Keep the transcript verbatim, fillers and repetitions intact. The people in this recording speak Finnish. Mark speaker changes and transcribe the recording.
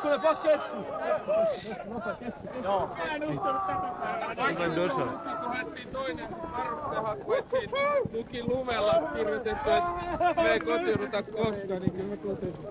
Speaker 1: Kakkonen, pak kesku! Joo.
Speaker 2: Hyvän dosa.
Speaker 3: Kun haettiin toinen varustehaku, et siitä luki lumella kirjoitettu, et me ei kotiuduta koskaan, niin kyllä mä totesin.